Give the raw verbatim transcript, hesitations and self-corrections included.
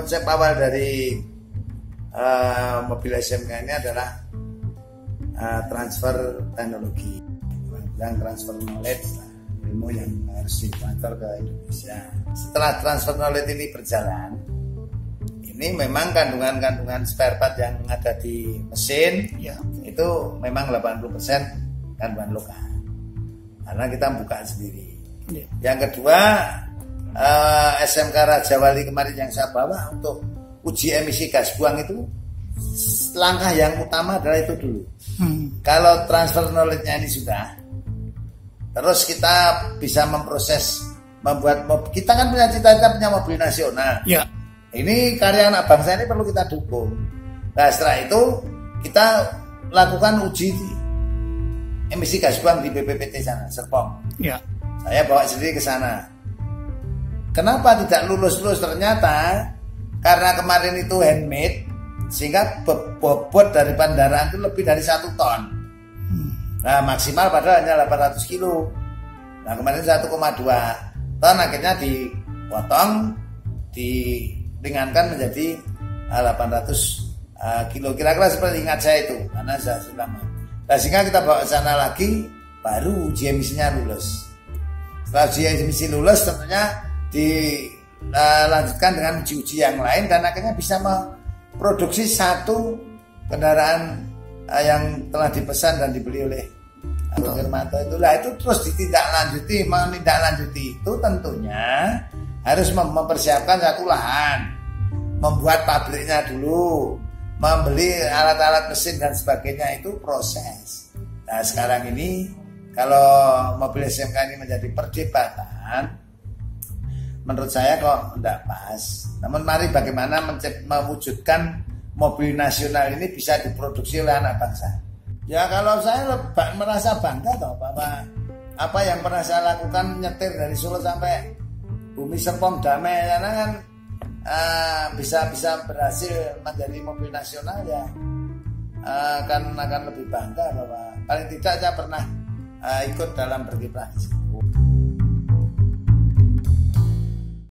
konsep awal dari uh, mobil S M K ini adalah uh, transfer teknologi, dan transfer knowledge, ilmu yang harus ditransfer ke Indonesia. Setelah transfer knowledge ini berjalan, ini memang kandungan-kandungan spare part yang ada di mesin ya, itu memang delapan puluh persen kandungan lokal, karena kita buka sendiri. Ya. Yang kedua, uh, S M K Raja Wali kemarin yang saya bawa untuk uji emisi gas buang itu, langkah yang utama adalah itu dulu. Hmm. Kalau transfer knowledge-nya ini sudah, terus kita bisa memproses, membuat mobil. Kita kan punya cita-cita punya mobil nasional. Ya. Ini karya anak bangsa ini perlu kita dukung. Nah setelah itu kita lakukan uji emisi gas buang di B P P T sana, Serpong. Ya. Saya bawa sendiri ke sana. Kenapa tidak lulus-lulus? Ternyata karena kemarin itu handmade, sehingga bobot dari kendaraan itu lebih dari satu ton. Nah maksimal padahal hanya delapan ratus kilo. Nah kemarin satu koma dua ton, akhirnya dipotong, diringankan menjadi delapan ratus kilo. Kira-kira seperti ingat saya itu, karena saya sudah lama. Nah sehingga kita bawa ke sana lagi, baru uji emisinya lulus. Setelah uji emisi lulus, tentunya dilanjutkan dengan uji-uji yang lain, dan akhirnya bisa memproduksi satu kendaraan yang telah dipesan dan dibeli oleh Agus Hermanto. Itulah itu terus ditindaklanjuti. Menindaklanjuti itu tentunya harus mempersiapkan satu lahan, membuat pabriknya dulu, membeli alat-alat mesin dan sebagainya, itu proses. Nah sekarang ini kalau mobil S M K ini menjadi perdebatan, menurut saya kok tidak pas. Namun mari bagaimana mewujudkan mobil nasional ini bisa diproduksi oleh anak bangsa. Ya kalau saya merasa bangga toh bahwa apa yang pernah saya lakukan, nyetir dari Solo sampai Bumi Serpong damai, karena kan uh, bisa bisa berhasil menjadi mobil nasional, ya uh, akan akan lebih bangga bahwa paling tidak saya pernah uh, ikut dalam berkiprah.